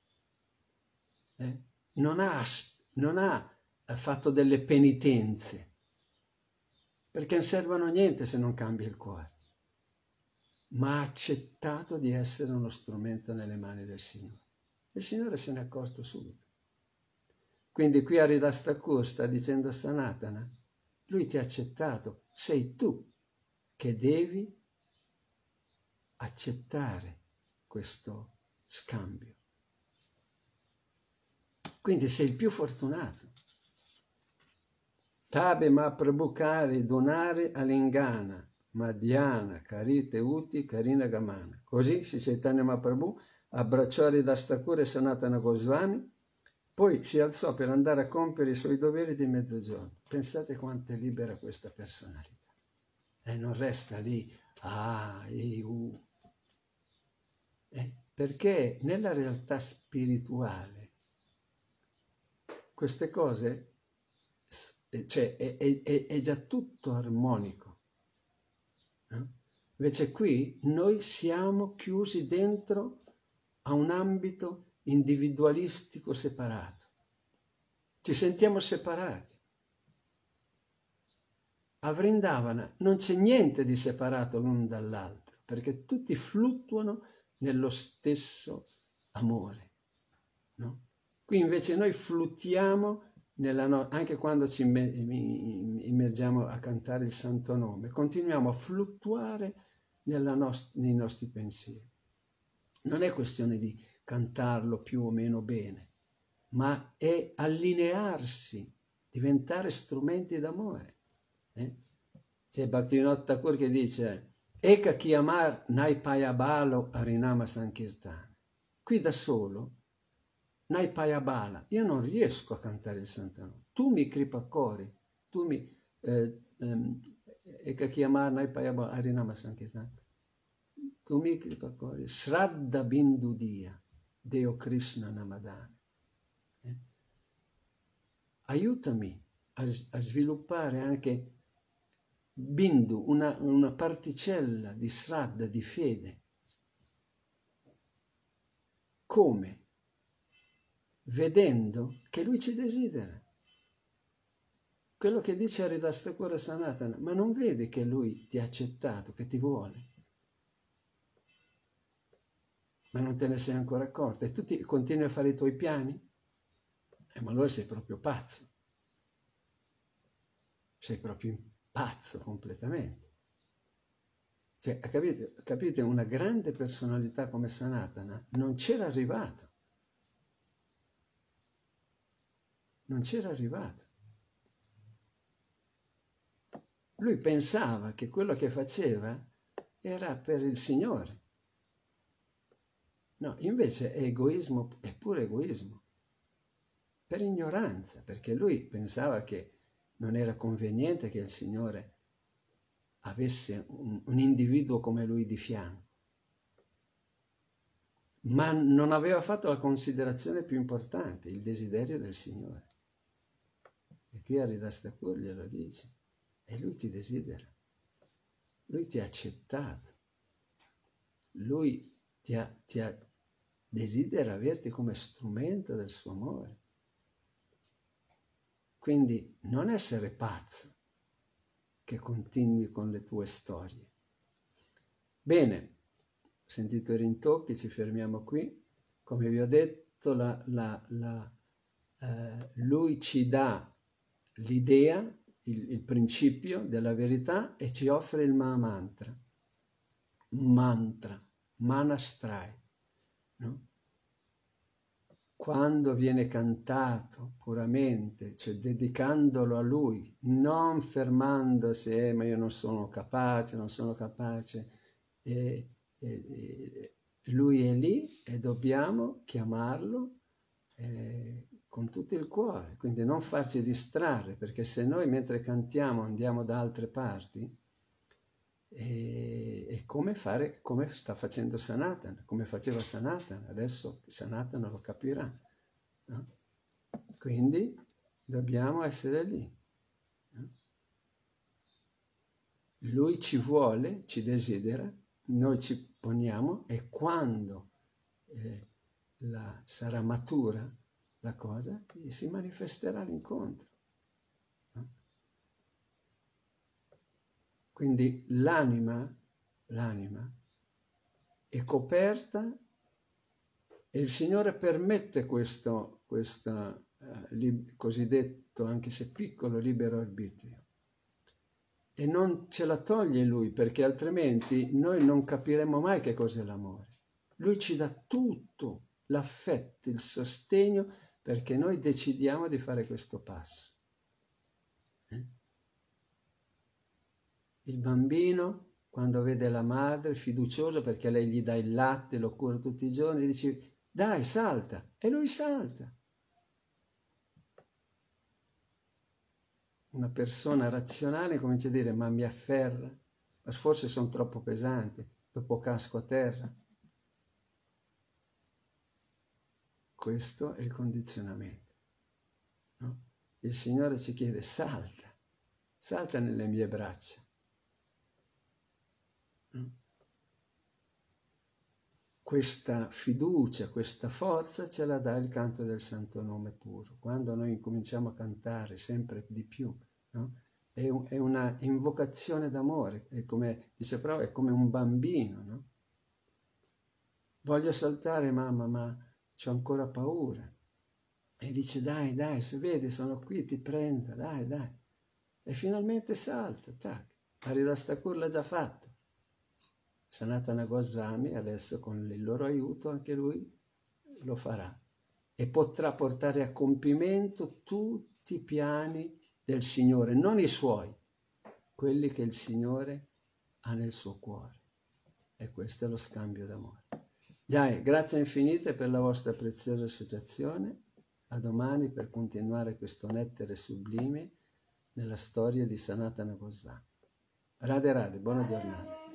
Non ha fatto delle penitenze, perché non servono a niente se non cambia il cuore, ma ha accettato di essere uno strumento nelle mani del Signore. Il Signore se ne è accorto subito. Quindi qui Haridas Thakur sta dicendo a Sanatana, lui ti ha accettato, sei tu che devi accettare questo scambio. Quindi sei il più fortunato. Tabe Mahaprabhu Kari donare all'ingana, Madhyana, Karite Uti, Karina Gamana. Così Sri Chaitanya Mahaprabhu abbracciò Haridas Thakur e Sanatana Goswami, poi si alzò per andare a compiere i suoi doveri di mezzogiorno. Pensate quanto è libera questa personalità. E non resta lì, perché nella realtà spirituale queste cose, cioè è già tutto armonico. No? Invece qui noi siamo chiusi dentro a un ambito individualistico separato. Ci sentiamo separati. A Vrindavana non c'è niente di separato l'un dall'altro, perché tutti fluttuano nello stesso amore. No? Qui invece noi fluttiamo anche quando ci immergiamo a cantare il Santo Nome, continuiamo a fluttuare nei nostri pensieri. Non è questione di cantarlo più o meno bene, ma è allinearsi, diventare strumenti d'amore. C'è Bhaktivinoda Thakur che dice Eka Kiyamar Nai Payabalo Harinama Sankirtana. Qui da solo Nai Payabala, io non riesco a cantare il Santo Nome. Tu mi cripacori, tu mi Eka Kiyamarna Payaba Harinama Sankirtan. Tumi Kripakori, Shraddha Bindu Dia, Deo Krishna Namadana. Aiutami a sviluppare anche Bindu, una particella di Shraddha, di fede. Come? Vedendo che lui ci desidera. Quello che dice Haridas Thakur Sanatana, ma non vedi che lui ti ha accettato, che ti vuole? Ma non te ne sei ancora accorto? E tu continui a fare i tuoi piani? Ma allora sei proprio pazzo. Sei proprio pazzo completamente. Cioè, capite? Una grande personalità come Sanatana non c'era arrivato. Non c'era arrivato. Lui pensava che quello che faceva era per il Signore. No, invece è egoismo, è pure egoismo. Per ignoranza, perché lui pensava che non era conveniente che il Signore avesse un individuo come lui di fianco. Ma non aveva fatto la considerazione più importante, il desiderio del Signore. E qui Haridas Thakur glielo dice. E lui ti desidera. Lui ti ha accettato. Lui desidera averti come strumento del suo amore. Quindi non essere pazzo che continui con le tue storie. Bene, sentito i rintocchi, ci fermiamo qui. Come vi ho detto, lui ci dà l'idea, il principio della verità e ci offre il Mahamantra. Mantra, Manastrai, no? Quando viene cantato puramente, cioè dedicandolo a lui, non fermandosi, ma io non sono capace, lui è lì e dobbiamo chiamarlo con tutto il cuore, quindi non farci distrarre, perché se noi mentre cantiamo andiamo da altre parti, è come sta facendo Sanatana, come faceva Sanatana, adesso Sanatana lo capirà, no? Quindi dobbiamo essere lì, no? Lui ci vuole, ci desidera, noi ci poniamo e quando sarà matura la cosa, si manifesterà l'incontro. Quindi l'anima è coperta e il Signore permette questo cosiddetto, anche se piccolo, libero arbitrio. E non ce la toglie Lui, perché altrimenti noi non capiremo mai che cos'è l'amore. Lui ci dà tutto, l'affetto, il sostegno, perché noi decidiamo di fare questo passo. Il bambino, quando vede la madre, fiducioso perché lei gli dà il latte, lo cura tutti i giorni, dice, dai, salta, e lui salta. Una persona razionale comincia a dire, ma mi afferra, ma forse sono troppo pesante, dopo casco a terra. Questo è il condizionamento, no? Il Signore ci chiede, salta nelle mie braccia. Questa fiducia, questa forza ce la dà il canto del Santo Nome puro. Quando noi incominciamo a cantare sempre di più, no? È una invocazione d'amore, è come dice Prabhupada, è come un bambino, no? Voglio saltare, mamma, ma c'ho ancora paura. E dice, dai, se vedi, sono qui, ti prendo, dai. E finalmente salta, tac. Haridas Thakur l'ha già fatto. Sanatana Goswami adesso con il loro aiuto anche lui lo farà e potrà portare a compimento tutti i piani del Signore, non i suoi, quelli che il Signore ha nel suo cuore. E questo è lo scambio d'amore. Già, grazie infinite per la vostra preziosa associazione. A domani per continuare questo nettere sublime nella storia di Sanatana Goswami. Radhe Radhe, buona giornata.